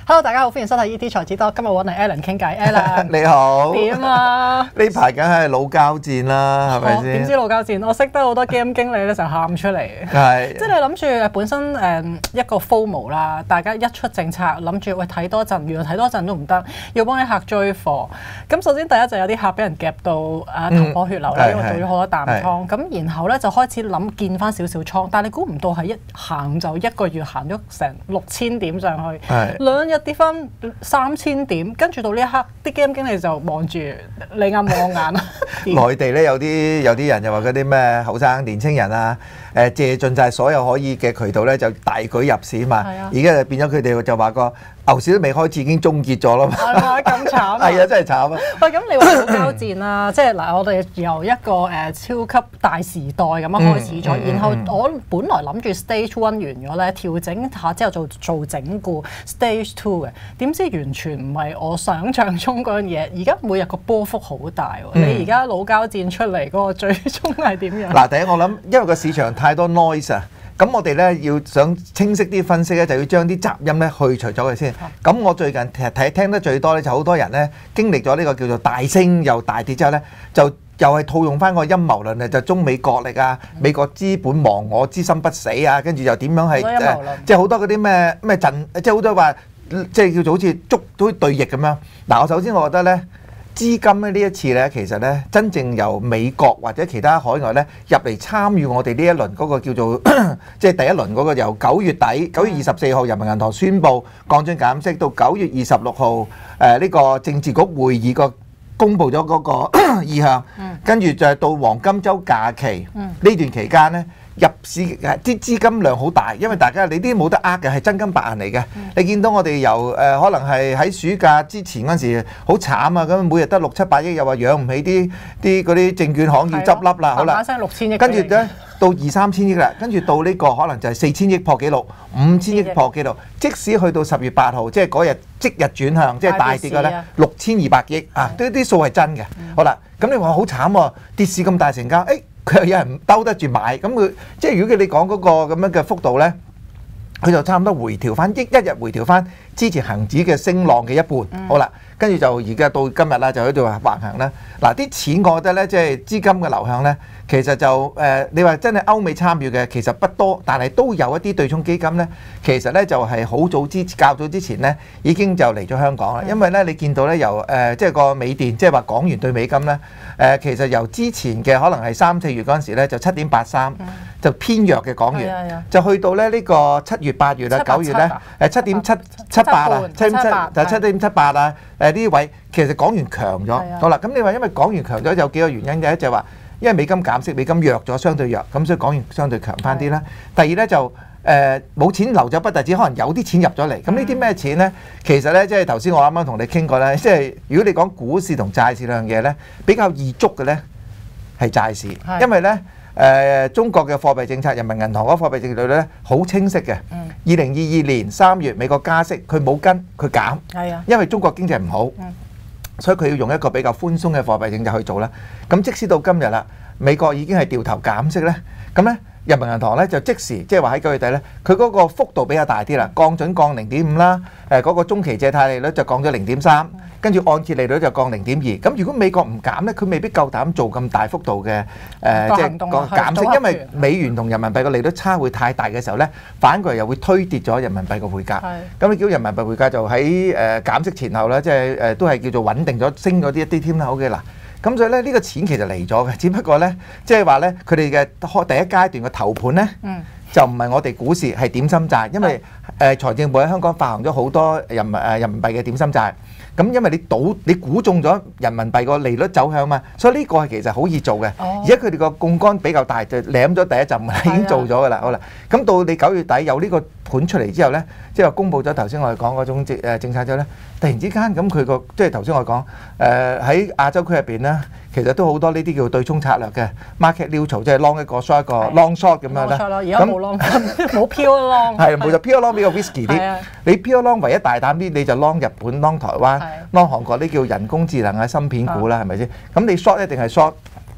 Hello， 大家好，歡迎收睇 ET 財子多。今日揾嚟 Alan 傾偈 ，Alan 你好。 點啊？ 呢排梗係老交戰啦，係咪先？ 點知老交戰？我識得好多 game 經理咧，就喊出嚟。 係。 即係你諗住本身一個 FOMO 啦，大家一出政策諗住喂睇多陣，原來睇多陣都唔得，要幫啲客追貨。咁首先第一就有啲客俾人夾到頭破血流啦，因為做咗好多淡倉。咁然後咧就開始諗見翻少少倉，但係你估唔到係一行就一個月行咗成6000點上去，兩日跌翻3000點，跟住到呢一刻，啲 game 經理就望住你眼望眼。 內地咧有啲人就話嗰啲咩後生年青人啊，借盡晒所有可以嘅渠道咧，就大舉入市嘛。而家就變咗佢哋就話個牛市都未開始已經終結咗啦嘛。 係咪咁慘啊？ 係啊，真係慘啊！ 喂，咁你話老交戰啦，即係嗱，我哋由一個超級大時代咁樣開始咗，然後我本來諗住 Stage 1完咗咧，調整下之後做整固 Stage 2嘅，點知完全唔係我想象中嗰樣嘢。而家每日個波幅好大喎，你而家老交戰出嚟嗰個最終係點樣？ 嗱，第一我諗，因為個市場太多 noise 啊。咁我哋咧要想清晰啲分析咧，就要將啲雜音咧去除咗佢先。咁我最近聽得最多咧，就好多人咧經歷咗呢個叫做大升又大跌之後咧，就又係套用翻個陰謀論啊，就中美角力啊，美國資本亡我之心不死啊，跟住又點樣係即係好多嗰啲咩陣，即係好多話即係叫做好似捉到對弈咁樣。嗱，我首先我覺得咧。資金咧呢一次咧，其實咧真正由美國或者其他海外咧入嚟參與我哋呢一輪嗰個叫做即係第一輪嗰個由9月底9月24號人民銀行宣布降準減息，到9月26號呢個政治局會議個公佈咗嗰個意向，跟住就係到黃金週假期呢段期間咧。入市啲資金量好大，因為大家你啲冇得呃嘅係真金白銀嚟嘅。你見到我哋由可能係喺暑假之前嗰陣時好慘啊，咁每日得6、7、8億，又話養唔起啲嗰啲證券行要執笠啦，好啦，跟住咧到2、3千億啦，跟住到呢個可能就係4000億破紀錄，5000億破紀錄。即使去到10月8號，即係嗰日即日轉向，即係大跌嘅咧，6200億啊，啲數係真嘅。好啦，咁你話好慘喎，跌市咁大成交，佢又有人兜得住買，咁佢即係如果你講嗰個咁樣嘅幅度呢，佢就差唔多回調翻一日回調翻之前恆指嘅升浪嘅一半。好啦，跟住就而家到今日啦，就喺度橫行啦。嗱，啲錢我覺得呢，即係資金嘅流向呢，其實就你話真係歐美參與嘅其實不多，但係都有一啲對沖基金呢，其實呢就係好較早之前呢已經就嚟咗香港啦。因為呢，你見到呢由即係個美電，即係話港元對美金呢，其實由之前嘅可能係3、4月嗰陣時呢就7.83，就偏弱嘅港元，就去到呢個7月、8月啦、9月呢7.78啊，7.78啊，呢啲位其實港元強咗。好啦，咁你話因為港元強咗有幾個原因嘅，就係話因為美金減息，美金弱咗，相對弱，咁所以港元相對強翻啲啦。第二呢，就冇錢流走不特止，可能有啲錢入咗嚟。咁呢啲咩錢呢？其實呢，即係頭先我啱啱同你傾過呢，即係如果你講股市同債市兩樣嘢呢，比較易捉嘅呢係債市，因為呢。中國嘅貨幣政策，人民銀行嗰個貨幣政策咧好清晰嘅。2022年3月美國加息，佢冇跟佢減，因為中國經濟唔好，所以佢要用一個比較寬鬆嘅貨幣政策去做啦。咁即使到今日啦，美國已經係掉頭減息咧，咁咧人民銀行咧就即時即係話喺9月底咧，佢嗰個幅度比較大啲啦，降準降0.5啦，嗰個中期借貸利率就降咗0.3。跟住按揭利率就降0.2，咁如果美國唔減呢，佢未必夠膽做咁大幅度嘅即係減息，因為美元同人民幣嘅利率差會太大嘅時候呢，反過嚟又會推跌咗人民幣嘅匯價。咁你叫人民幣匯價就喺減息前後呢，即係都係叫做穩定咗，升咗啲一啲添啦。好嘅嗱，咁所以呢，呢個錢其實嚟咗嘅，只不過呢，即係話呢，佢哋嘅第一階段嘅頭盤呢，就唔係我哋股市係點心債，因為財政部喺香港發行咗好多人民幣嘅點心債。咁因為你估中咗人民幣個利率走向嘛，所以呢個係其實好易做嘅。而家佢哋個槓桿比較大，就攬咗第一陣已經做咗㗎啦。好啦，咁到你9月底有呢個盤出嚟之後呢，即係公佈咗頭先我哋講嗰種政策之後呢，突然之間咁佢個即係頭先我講喺亞洲區入邊呢，其實都好多呢啲叫對沖策略嘅 market neutral， 即係 long 一個 short 一個 long short 咁樣啦。 而家冇 long， 冇 pure long。 係冇就 pure long 比較 risky 啲。你 pure long 唯一大膽啲，你就 long 日本、long 台灣、long 韓國，呢叫人工智能啊、芯片股啦，係咪先？咁你 short 一定係 short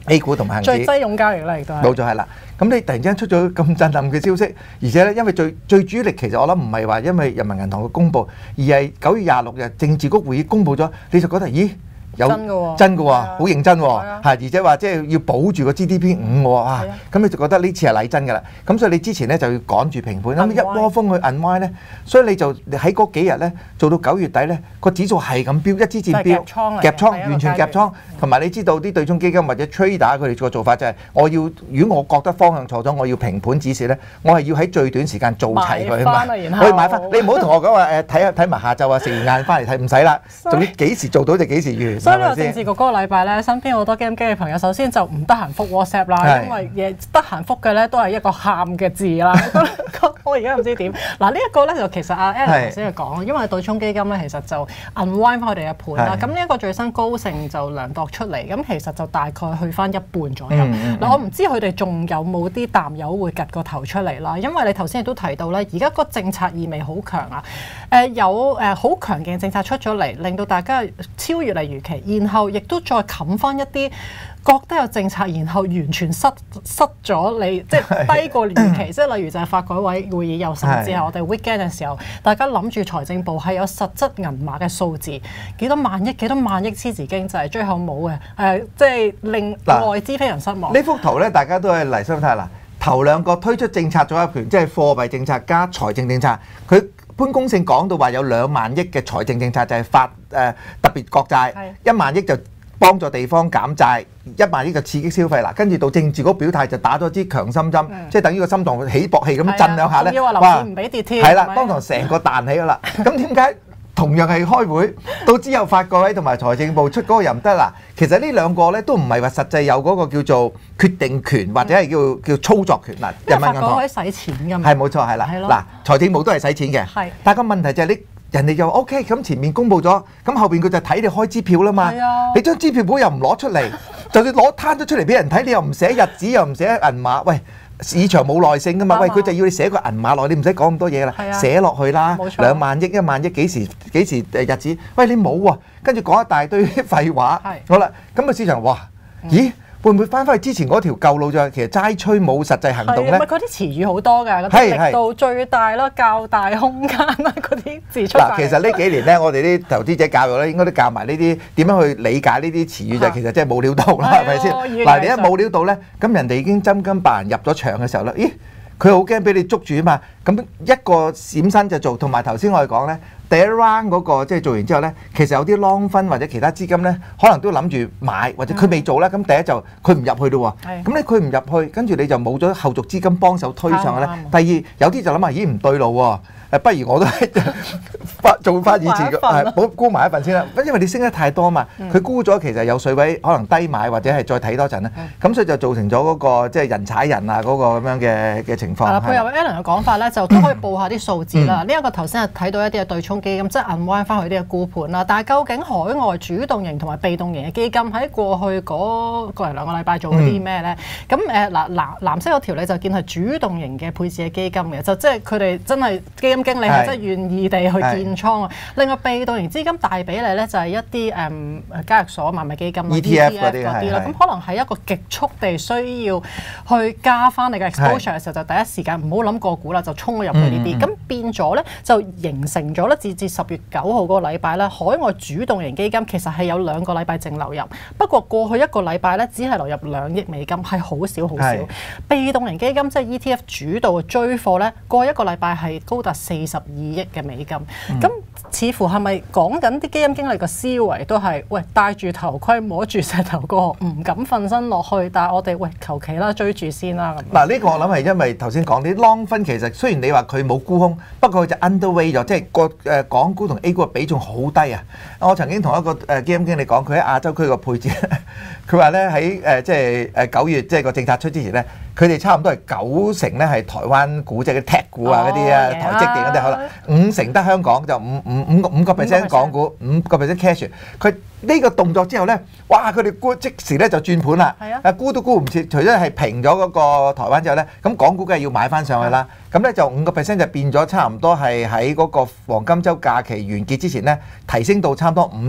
A 股同埋恒指最擠擁交易啦，亦都係。 冇錯係啦。咁你突然之間出咗咁震撼嘅消息，而且咧因為最主力其實我諗唔係話因為人民銀行嘅公佈，而係9月26日政治局會議公佈咗，你就覺得咦？有真嘅喎，好認真喎，而且話即係要保住個 GDP 5喎，哇！咁你就覺得呢次係禮真㗎啦。咁所以你之前咧就要趕住評判，咁一窩蜂去 unwind 咧，所以你就喺嗰幾日咧做到9月底咧個指數係咁飆，一支箭飆，夾倉完全夾倉，同埋你知道啲對沖基金或者 trader 佢哋個做法就係如果我覺得方向錯咗，我要評判指示咧，我係要喺最短時間做齊佢啊嘛，可以買翻。你唔好同我講話睇埋下晝啊，食完晏翻嚟睇，唔使啦，仲要幾時做到就幾時完。 所以呢個政治局嗰個禮拜咧，身邊好多基金經理朋友，首先就唔得閒覆 WhatsApp 啦，因為得閒覆嘅咧都係一個喊嘅字啦。我而家唔知點。嗱呢一個咧就其實阿 Alan 頭先就講，因為對沖基金咧其實就 unwind 翻佢哋嘅盤啦。咁呢一個最新高盛就量度出嚟，咁其實就大概去翻一半左右。嗱我唔知佢哋仲有冇啲淡友會趌個頭出嚟啦，因為你頭先亦都提到咧，而家個政策意味好強啊。有好強勁嘅政策出咗嚟，令到大家超越例如期，然後亦都再冚翻一啲覺得有政策，然後完全失咗你，即係低過預期。即係例如就係發改委會議又甚至係我哋 weekend 嘅時候，大家諗住財政部係有實質銀碼嘅數字，幾多萬億黐字經濟，最後冇嘅，即係令外資非常失望。 呢幅圖咧，大家都係嚟心睇下啦。頭兩個推出政策組合拳，即係貨幣政策加財政政策，佢潘功勝講到話有2萬億嘅財政政策就係發特別國債，1萬億就幫助地方減債，1萬億就刺激消費啦。跟住到政治局表態就打咗支強心針，即係等於個心臟起搏器咁震兩下咧， 哇！唔俾跌添， 係啦，當堂成個彈起㗎啦。咁點解同樣係開會，到之後發改委同埋財政部出嗰個又唔得啦？其實呢兩個咧都唔係話實際有嗰個叫做決定權或者係叫操作權嗱。人民銀行可以使錢㗎嘛？ 係冇錯係啦。嗱，財政部都係使錢嘅，但係個問題就係人哋就 OK， 咁前面公佈咗，咁後邊佢就睇你開支票啦嘛。你張支票簿又唔攞出嚟，就算攞攤咗出嚟俾人睇，你又唔寫日子，又唔寫銀碼，喂！市場冇耐性㗎嘛，喂佢就要你寫個銀碼落，你唔使講咁多嘢啦，寫落去啦，2萬億、1萬億幾時日子？喂你冇喎，跟住講一大堆廢話，好啦，咁個市場哇，咦？會唔會翻返去之前嗰條舊路就係其實齋吹冇實際行動咧？ 嗰啲詞語好多㗎，嗰啲力度最大啦、較大空間啦，嗰啲字出嚟。 嗱，其實呢幾年咧，我哋啲投資者教育咧，應該都教埋呢啲點樣去理解呢啲詞語，就其實即係冇料到啦，係咪先？嗱，你一冇料到咧，咁人哋已經真金白銀入咗場嘅時候咧，咦？佢好驚俾你捉住啊嘛！咁一個閃身就做，同埋頭先我哋講咧，第一 round 嗰個即係做完之後咧，其實有啲 long 分或者其他資金咧，可能都諗住買，或者佢未做啦。咁第一就佢唔入去咯喎，咁咧佢唔入去，跟住你就冇咗後續資金幫手推上去咧。第二有啲就諗下，咦唔對路喎。不如我都做翻以前嘅，沽埋一份先啦。因為你升得太多嘛，佢沽咗其實有水位，可能低買或者係再睇多陣啦。咁所以就造成咗嗰個即係人踩人啊嗰個咁樣嘅情況。 配合 Alan 嘅講法咧，就都可以報下啲數字啦。呢一個頭先係睇到一啲嘅對沖基金，即係 unwind 翻佢啲嘅沽盤啦。但係究竟海外主動型同埋被動型嘅基金喺過去嗰個2個禮拜做咗啲咩咧？咁藍色嗰條你就見係主動型嘅配置嘅基金嘅，就即係佢哋真係基金經理係真係願意地去建倉啊！另外被動型資金大比例咧就係一啲交易所買賣基金 ETF 嗰啲啦，咁可能係一個極速地需要去加翻你嘅 exposure 嘅時候，就第一時間唔好諗個股啦，就衝咗入去呢啲，咁變咗咧就形成咗咧，至10月9號嗰個禮拜咧，海外主動型基金其實係有2個禮拜淨流入，不過過去1個禮拜咧只係流入2億美金，係好少好少。被動型基金即係 ETF 主導嘅追貨咧，過1個禮拜係高達42億嘅美金，咁似乎係咪講緊啲基金經理嘅思維都係喂戴住頭盔摸住石頭過河，唔敢瞓身落去，但係我哋喂求其啦追住先啦咁。 嗱呢個我諗係因為頭先講啲 long 分其實雖然你話佢冇沽空，不過佢就 underweight 咗，即係個港股同 A 股嘅比重好低啊！我曾經同一個基金經理講，佢喺亞洲區個配置，佢話咧喺即係9月即係個政策出之前咧，佢哋差唔多係90%咧係台灣股，即係啲 tech 股啊嗰啲啊，台積電嗰啲，可能50%得香港，就5% 港股，5% cash。佢呢個動作之後咧，哇！佢哋沽即時咧就轉盤啦，沽都沽唔切，除咗係平咗嗰個台灣之後咧，咁港股梗係要買翻上去啦。咁咧就5% 就變咗差唔多係喺嗰個黃金週假期完結之前咧，提升到差唔多50。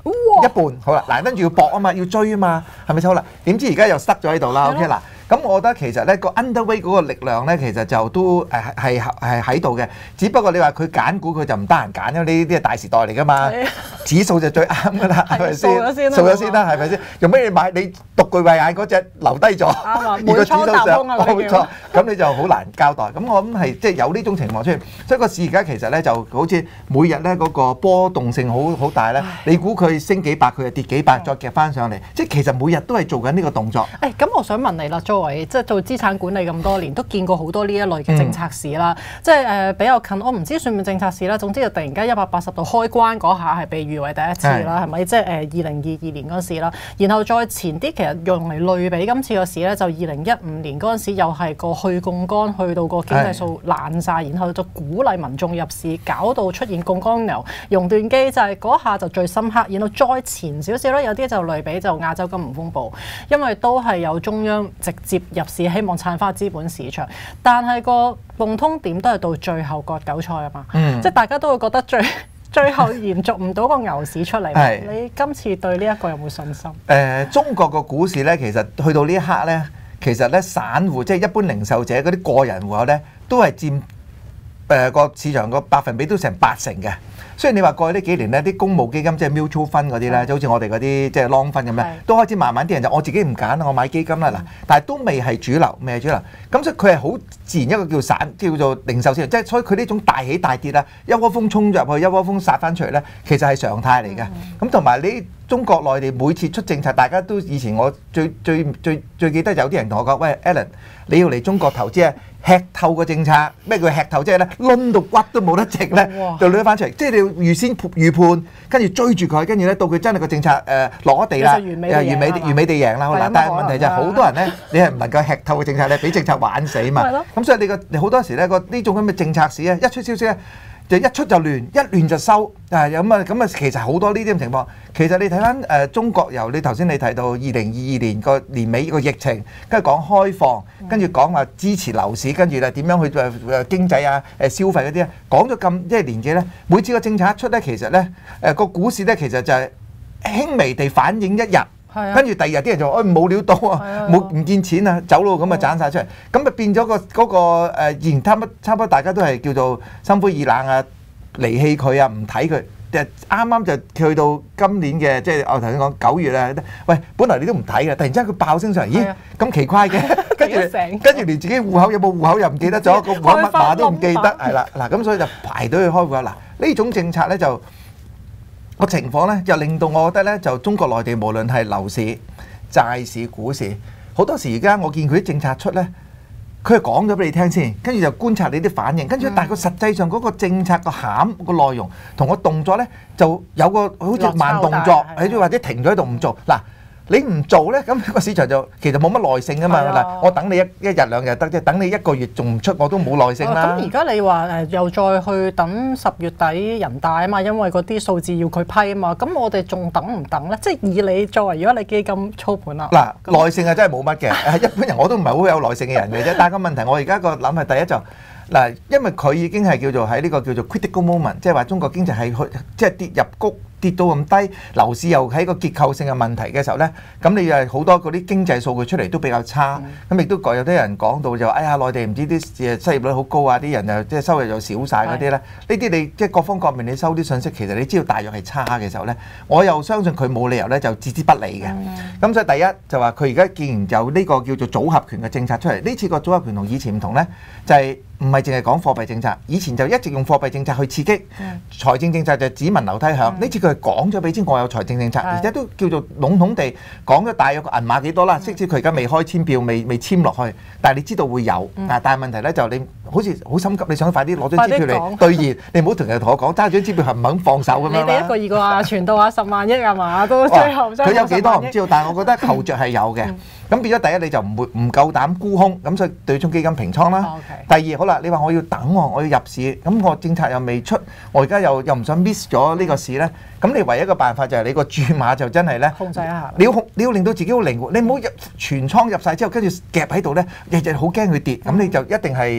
一半好啦，嗱跟住要搏啊嘛，要追啊嘛，係咪先好啦？點知而家又塞咗喺度啦？OK 嗱。咁我覺得其實咧個 underweight 嗰個力量咧，其實就都係喺度嘅。只不過你話佢揀股佢就唔得閒揀，因為呢啲係大時代嚟㗎嘛。指數就最啱㗎啦，係咪先？掃咗先啦，係咪先？用咩你買？你獨具慧眼嗰隻留低咗，而個指數上冇錯，咁你就好難交代。咁我諗係即係有呢種情況出現，所以個市而家其實咧就好似每日咧嗰個波動性好大咧。你估佢升幾百，佢就跌幾百，再夾翻上嚟。即係其實每日都係做緊呢個動作。 咁我想問你啦，作為即係做資產管理咁多年，都見過好多呢一類嘅政策市啦。即係比較近，我唔知算唔算政策市啦。總之就突然間180度開關嗰下係被譽為第一次啦，係咪？即係2022年嗰時啦。然後再前啲，其實用嚟類比今次個市咧，就2015年嗰陣時又係個去槓桿去到個經濟數爛晒，然後就鼓勵民眾入市，搞到出現槓桿牛熔斷機制嗰下就最深刻。然後再前少少咧，有啲就類比就亞洲金融風暴，因為都係有中央直接入市，希望撐翻資本市場，但係個共通點都係到最後割韭菜啊嘛，即係大家都會覺得最後延續唔到個牛市出嚟。你今次對呢一個有冇信心？ 中國個股市咧，其實去到呢一刻咧，其實咧散戶即係一般零售者嗰啲個人戶口咧，都係佔個市場個百分比都成80%嘅。雖然你話過去呢幾年呢啲公募基金即係 mutual fund 嗰啲咧，就好似我哋嗰啲即係 long fund 咁咧，都開始慢慢啲人就我自己唔揀啦，我買基金啦嗱，但係都未係主流，未係主流。咁所以佢係好自然一個叫做零售市場，即係所以佢呢種大起大跌啦，一窩蜂衝入去，一窩蜂殺翻出嚟咧，其實係常態嚟嘅。咁同埋你中國內地每次出政策，大家都以前我最記得有啲人同我講，喂 Alan， 你要嚟中國投資啊！吃透個政策，咩叫吃透？即係咧，攆到骨都冇得剩咧，就攞翻出嚟。即係你要預先預判，跟住追住佢，跟住咧到佢真係個政策落咗地啦，完美地贏啦。好啦，但係問題就係好多人咧，你係唔能夠吃透嘅政策咧，俾政策玩死嘛。咁所以你好多時咧呢種咁嘅政策市咧，一出消息咧，就一出就亂，一亂就收。咁啊，其實好多呢啲咁情況。其實你睇翻中國由你頭先你提到2022年個年尾個疫情，跟住講開放，跟住講話支持樓市，跟住咧點樣去經濟啊消費嗰啲咧，講咗咁即係年紀咧，每次個政策一出咧，其實咧個股市咧其實就係輕微地反映一日。跟住第二日啲人就話：冇料到啊，唔見錢啊，走咯咁啊，賺晒出嚟，咁啊變咗嗰個現差唔多大家都係叫做心灰意冷啊，離棄佢啊，唔睇佢。啱啱就去到今年嘅，即係我頭先講9月啊，喂，本來你都唔睇嘅，突然之間佢爆升上嚟，咦，咁奇怪嘅，跟住連自己戶口有冇戶口又唔記得咗，個戶口密碼都唔記得，係啦，嗱咁所以就排隊去開戶口。嗱呢種政策咧就個情況咧，就令到我覺得咧，就中國內地無論係樓市、債市、股市，好多時而家我見佢啲政策出咧。佢係講咗俾你聽先，跟住就觀察你啲反應，跟住但係佢實際上嗰個政策個餡個內容同個動作咧，就有個好似慢動作，或者停咗喺度唔做嗱。你唔做咧，咁個市場就其實冇乜耐性噶嘛。嗱，我等你一日兩日得啫，等你1個月仲唔出，我都冇耐性啦。 咁而家你話又再去等10月底人大啊嘛，因為嗰啲數字要佢批啊嘛。咁我哋仲等唔等咧？即係以你作為，如果你基金操盤啦， 嗱，耐性啊真係冇乜嘅。一般人我都唔係好有耐性嘅人嘅啫。但係個問題，我而家個諗係第一就嗱，因為佢已經係叫做喺呢個叫做 critical moment，即係話中國經濟係去即係跌入谷。跌到咁低，樓市又喺個結構性嘅問題嘅時候咧，咁你又好多嗰啲經濟數據出嚟都比較差，咁亦都有啲人講到就話，哎呀，內地唔知啲失業率好高啊，啲人又即係收入又少曬嗰啲咧，呢啲你即係各方各面你收啲信息，其實你知道大約係差嘅時候咧，我又相信佢冇理由咧就置之不理嘅。咁所以第一就話佢而家既然有呢個叫做組合拳嘅政策出嚟，呢次個組合拳同以前唔同咧，就係唔係淨係講貨幣政策，以前就一直用貨幣政策去刺激，財政政策就只聞樓梯響。呢次佢係講咗俾你知，我有財政政策，而且都叫做籠統地講咗大約個銀碼幾多啦。即使佢而家未開簽票，未簽落去，但係你知道會有。但係問題咧就你好似好心急，你想快啲攞張支票嚟兌現，你唔好同人同我講揸張支票係唔肯放手咁樣啦。 你哋1個2個啊，傳到10萬億啊嘛，到最後佢有幾多唔知道，但係我覺得後著係有嘅。咁變咗第一你就唔夠膽沽空，咁所以對沖基金平倉啦。第二好啦，你話我要等喎，我要入市，咁我政策又未出，我而家又唔想 miss 咗呢個市咧。咁你唯一嘅辦法就係你個注碼就真係咧控制一下。 你要令到自己好靈活，你唔好全倉入晒之後，跟住夾喺度咧，日日好驚佢跌，咁你就一定係最終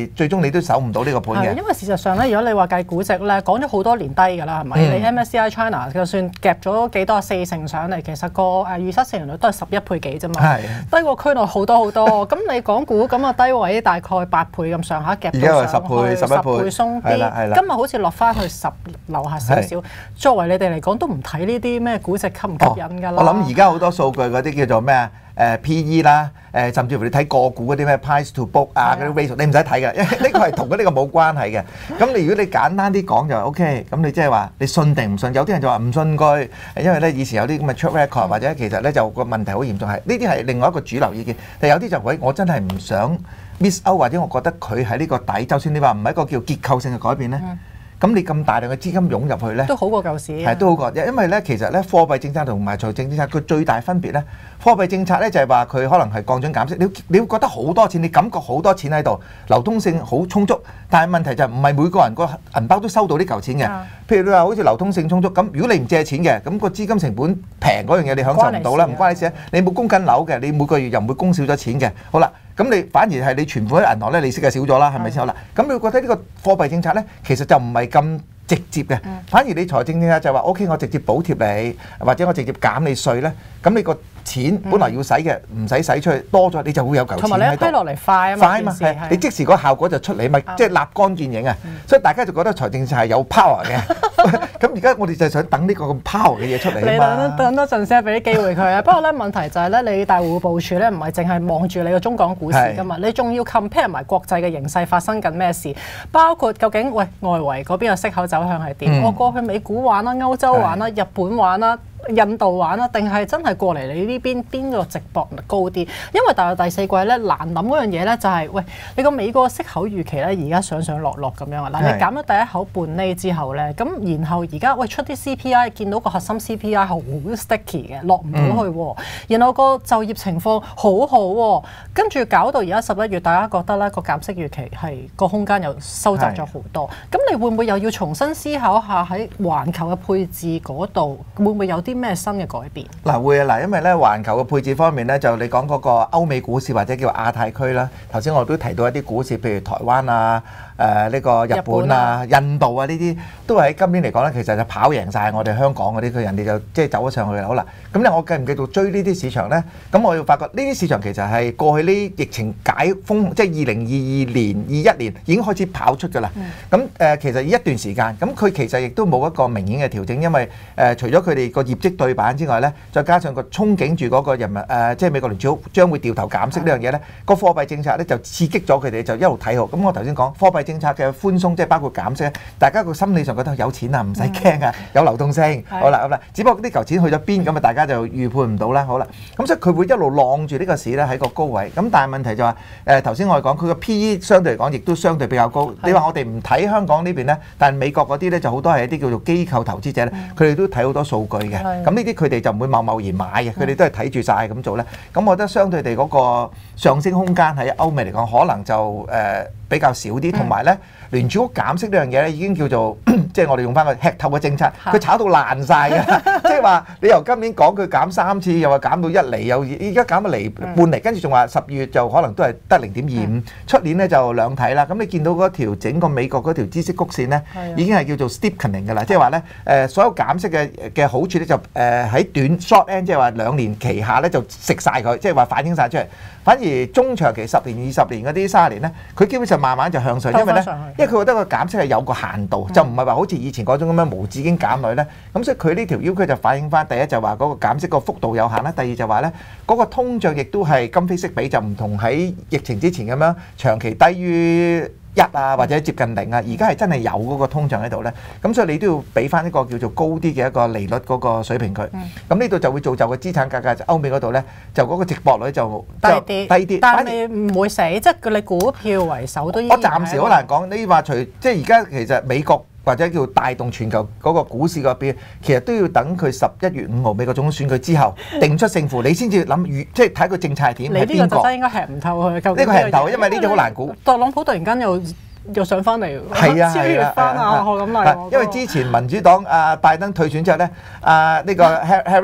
你都守唔到呢個盤嘅。 因為事實上咧，如果你話計估值咧，講咗好多年低㗎啦，係咪？你 MSCI China 就算夾咗幾多4成上嚟，其實個預測市盈率都係11倍幾啫嘛，低過區內好多好多。咁你港股咁啊低位大概8倍咁上下夾到上去 10倍、11倍鬆啲，今日好似落翻去10樓下少少。作為你哋嚟講，都唔睇呢啲咩估值吸唔吸引㗎啦。 我諗而家好多數據嗰啲叫做咩啊？PE 啦，甚至乎你睇個股嗰啲咩 price to book 啊嗰啲 ratio， 你唔使睇嘅，因為呢個係同呢個冇關係嘅。咁你如果你簡單啲講就 OK，咁你即係話你信定唔信？有啲人就話唔信佢，因為咧以前有啲咁嘅 track record，或者其實咧就個問題好嚴重係呢啲係另外一個主流意見。但有啲就喂我真係唔想 miss out， 或者我覺得佢喺呢個底，就算你話唔係一個叫結構性嘅改變咧。咁你咁大量嘅資金湧入去咧，都好過舊時。 係都好過，因為咧其實咧貨幣政策同埋財政政策佢最大分別咧，貨幣政策咧就係話佢可能係降準減息，你會覺得好多錢，你感覺好多錢喺度，流通性好充足，但係問題就唔係每個人個銀包都收到呢嚿錢嘅。譬如你話好似流通性充足，咁如果你唔借錢嘅，咁個資金成本平嗰樣嘢你享受唔到啦，唔關你事啊。你冇供緊樓嘅，你每個月又唔會供少咗錢嘅。好啦。咁你反而係你存款喺銀行咧，利息就少咗啦，係咪先？好啦，咁你會覺得呢個貨幣政策咧，其實就唔係咁直接嘅，反而你財政政策就係話 OK， 我直接補貼你，或者我直接減你稅咧，咁你個錢本來要使嘅，唔使使出去多咗，你就會有嚿錢喺度。同埋你批落嚟快啊嘛，快啊嘛，係你即時個效果就出嚟，咪即係立竿見影啊！所以大家就覺得財政政策係有 power 嘅。咁而家我哋就係想等呢個咁 power 嘅嘢出嚟啊嘛。 你等多陣先俾啲機會佢啊！不過咧問題就係咧，你大戶部署咧唔係淨係望住你個中港股市㗎嘛，你仲要 compare 埋國際嘅形勢發生緊咩事，包括究竟喂外圍嗰邊嘅息口走向係點？我過去美股玩啦、歐洲玩啦、日本玩啦、印度玩啦，定係真係過嚟你呢邊個值博率高啲？因為大約第四季咧難諗嗰樣嘢咧就係、是、喂你個美國息口預期咧而家上上落落咁樣啊！嗱，你減咗第一口半厘之後咧，咁然後而家喂出啲 CPI， 見到個核心 CPI 係好 sticky 嘅，落唔到去喎。然後個就業情況好好喎，跟住搞到而家11月，大家覺得咧個減息預期係個空間又收窄咗好多。咁你會唔會又要重新思考下喺環球嘅配置嗰度，會唔會有啲咩新嘅改變？ 嗱會啊，嗱因為咧環球嘅配置方面咧，就你講嗰個歐美股市或者叫亞太區啦。頭先我都提到一啲股市，譬如台灣啊、呢個日本啊、印度啊呢啲，都係喺今年嚟講咧，其實就跑贏晒我哋香港嗰啲，佢人哋就即係走咗上去啦。好啦，咁咧我繼唔繼續追呢啲市場咧？咁我要發覺呢啲市場其實係過去呢疫情解封，即係2022年、21年已經開始跑出㗎啦。咁其實一段時間，咁佢其實亦都冇一個明顯嘅調整，因為除咗佢哋個業績對版之外咧，再加上個憧憬住嗰個人民即係美國聯儲局將會掉頭減息呢樣嘢咧，個貨幣政策咧就刺激咗佢哋就一路睇好。咁我頭先講貨幣政策嘅寬鬆，即係包括減息，大家個心理上覺得有錢啊，唔使驚啊，有流動性。好啦，咁啦，只不過呢嚿錢去咗邊，咁啊大家就預判唔到啦。好啦，咁所以佢會一路浪住呢個市咧喺個高位。咁但係問題就話頭先我哋講佢個 PE 相對嚟講亦都相對比較高。你話我哋唔睇香港呢邊咧，但係美國嗰啲咧就好多係一啲叫做機構投資者咧，佢哋都睇好多數據嘅。咁呢啲佢哋就唔會貿貿然買嘅，佢哋都係睇住晒咁做咧。咁我覺得相對地嗰個上升空間喺歐美嚟講，可能就比較少啲，同埋咧聯儲局減息呢樣嘢咧已經叫做即係我哋用翻個吃透嘅政策，佢炒到爛晒嘅，即係話你由今年講佢減3次，又話減到1厘，又而家減到厘半厘，跟住仲話10月就可能都係得0.25，出年咧就兩睇啦。咁你見到嗰條整個美國嗰條孳息曲線咧，已經係叫做 steepening 㗎啦，即係話咧所有減息嘅好處咧就喺短 short end，即係話2年期下咧就食晒佢，即係話反映晒出嚟。反而中長期10年、20年嗰啲30年咧，佢基本上慢慢就向上，因為佢覺得個減息係有個限度，就唔係話好似以前嗰種咁樣無止境減落咧。咁所以佢呢條要求就反映翻，第一就話嗰個減息個幅度有限啦，第二就話咧嗰個通脹亦都係今非昔比，就唔同喺疫情之前咁樣長期低於1啊或者接近0啊，而家係真係有嗰個通脹喺度咧，咁所以你都要俾翻一個叫做高啲嘅一個利率嗰個水平佢。咁呢度就會造就個資產價格就歐美嗰度咧，就嗰個值博率就低啲。 但係你唔會死，即係你股票為首都。 我暫時好難講，你話除即係而家其實美國或者叫帶動全球嗰個股市嗰邊，其實都要等佢11月5號美國總統選舉之後定出勝負，你先至諗即係睇個政策係點，係邊個？ 你呢個就真應該吃唔透佢。 呢個吃唔透，因為呢啲好難估。 特朗普突然間又又上翻嚟， 係啊超越翻啊賀錦麗喎。 因為之前民主黨拜登退選之後咧，呢個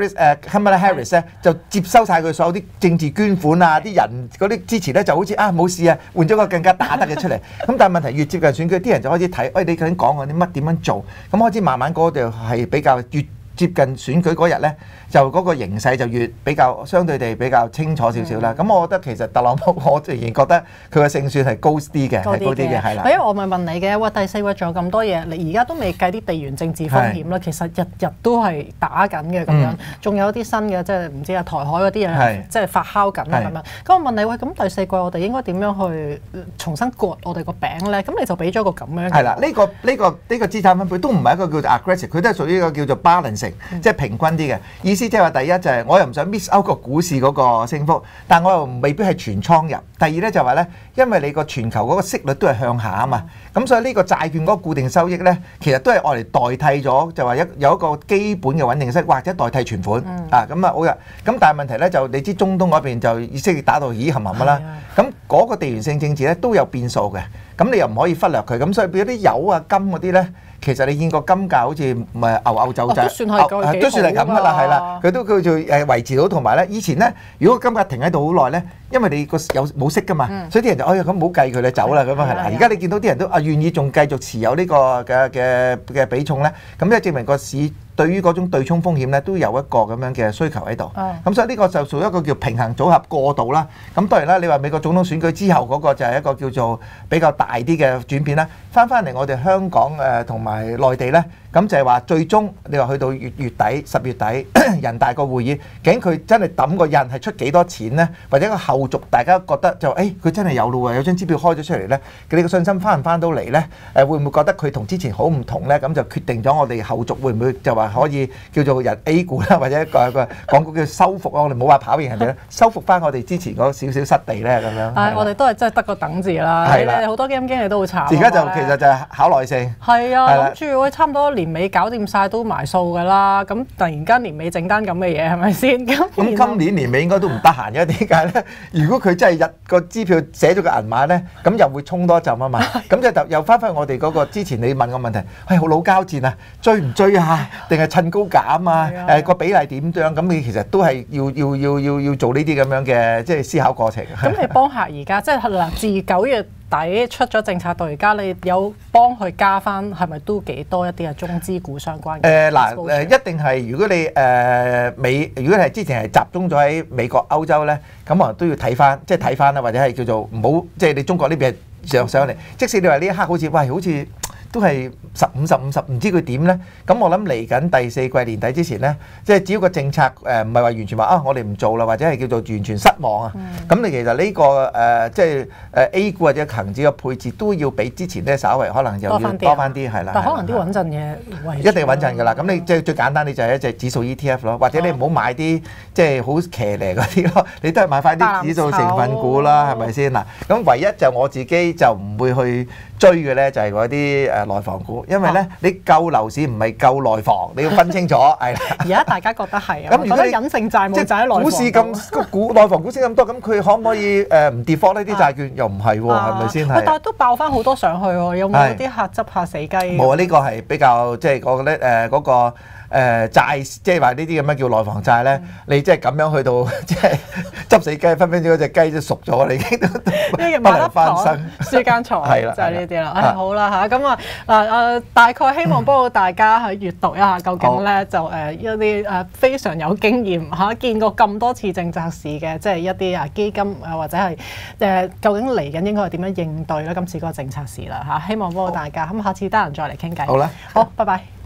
Kamala Harris 咧就接收晒佢所有啲政治捐款啊，啲人嗰啲支持咧就好似冇事啊，換咗個更加打得嘅出嚟。咁但係問題越接近選舉，啲人就開始睇，喂你究竟講緊啲乜點樣做？咁開始慢慢嗰度係比較越接近選舉嗰日咧，就嗰個形勢就越比較相對地比較清楚少少啦。咁我覺得其實特朗普，我仍然覺得佢嘅勝算係高啲嘅，係高啲嘅，係啦。 因為我咪問你嘅，哇第四位仲有咁多嘢，你而家都未計啲地緣政治風險啦。其實日日都係打緊嘅咁樣，仲有啲新嘅，即係唔知啊台海嗰啲嘢，即係發酵緊啊咁樣。咁我問你喂，咁第四季我哋應該點樣去重新割我哋個餅咧？咁你就俾咗個咁樣嘅。係啦，呢個資產分配都唔係一個叫做 aggressive， 佢都係屬於一個叫做 balancing，即係平均啲嘅意思。即係話第一就係我又唔想 miss out 個股市嗰個升幅，但我又未必係全倉入。第二咧就話咧，因為你個全球嗰個息率都係向下啊嘛，咁所以呢個債券嗰個固定收益咧，其實都係愛嚟代替咗，就話有一個基本嘅穩定息或者代替存款啊，咁啊好嘅。咁但係問題咧就你知中東嗰邊就以色列打到咦冚冚㗎啦，咁嗰個地緣性政治咧都有變數嘅，咁你又唔可以忽略佢，咁所以變咗啲油啊金嗰啲咧。其實你見個金價好似唔係牛就都算係咁㗎啦，係啦，佢都叫做維持到，同埋咧以前咧，如果金價停喺度好耐咧，因為你個冇息㗎嘛，所以啲人就呀咁唔好計佢你走啦咁樣係啦。而家你見到啲人都願意仲繼續持有呢個嘅比重咧，咁即係證明個市對於嗰種對沖風險咧都有一個咁樣嘅需求喺度。咁所以呢個就屬於一個叫平衡組合過渡啦。咁當然啦，你話美國總統選舉之後嗰個就係一個叫做比較大啲嘅轉變啦。翻嚟我哋香港同埋內地咧，咁就係話最終你話去到月底10月底人大個會議，究竟佢真係抌個印係出幾多錢咧？或者個後續大家覺得就佢真係有咯喎，有張支票開咗出嚟咧，你個信心翻唔翻到嚟咧？會唔會覺得佢同之前好唔同咧？咁就決定咗我哋後續會唔會就話可以叫做人 A 股啦，或者個港股叫收復啊？我哋冇話跑贏人哋咧，收復翻我哋之前嗰少少失地咧咁樣。 我哋都係真係得個等字啦。係啦，好多基金經理都好慘。 而家就其實就係考耐性。 係啊，諗住差唔多年尾搞掂晒都埋數㗎啦，咁突然間年尾整單咁嘅嘢係咪先？咁今年年尾應該都唔得閒嘅，點解咧？如果佢真係入個支票寫咗個銀碼咧，咁又會衝多一陣啊嘛。咁就又翻返我哋嗰個之前你問個問題，好老交戰啊，追唔追啊？定係趁高減啊？個比例點樣？咁你其實都係要做呢啲咁樣嘅即係思考過程。 咁你幫客而家即係嗱，自9月底出咗政策到而家，你有幫佢加翻係咪都幾多一啲中資股相關嘅？ 一定係如果你如果係之前係集中咗喺美國、歐洲咧，咁啊都要睇翻，即係睇翻啦，或者係叫做唔好，即係你中國呢邊上嚟。即使你話呢一刻好似都係15-50，唔知佢點咧？咁我諗嚟緊第4季年底之前咧，即係只要個政策唔係話完全話我哋唔做啦，或者係叫做完全失望啊。咁你其實呢個即係A 股或者恒指嘅配置都要比之前咧稍微可能又要多翻啲係啦。 但可能啲穩陣嘢一定穩陣㗎啦。咁你即係最簡單，你就係一隻指數 ETF 咯，或者你唔好買啲即係好騎呢嗰啲咯，你都係買翻啲指數成分股啦，係咪先嗱？咁唯一就我自己就唔會去追嘅咧，就係嗰啲內房股，因為咧你救樓市唔係救內房，你要分清楚係啦。而家大家覺得係啊，咁如果隱性債務就喺內房股市咁內房股升咁多，咁佢可唔可以唔跌貨呢啲債券？又唔係喎，係咪先係？ 但係都爆翻好多上去喎，有冇啲客執下死雞？ 冇啊，呢個係比較即係我覺得嗰個。債即係話呢啲咁樣叫內房債咧，你即係咁樣去到即係執死雞，分分鐘嗰隻雞都熟咗，你已經都不能翻身。 輸間床係啦，就係呢啲啦。好啦嚇，咁啊大概希望幫到大家去閱讀一下，究竟咧就一啲非常有經驗嚇，見過咁多次政策市嘅，即係一啲基金或者係究竟嚟緊應該係點樣應對咧？今次嗰個政策市啦嚇，希望幫到大家。咁下次得閒再嚟傾偈。 好啦， 好，拜拜。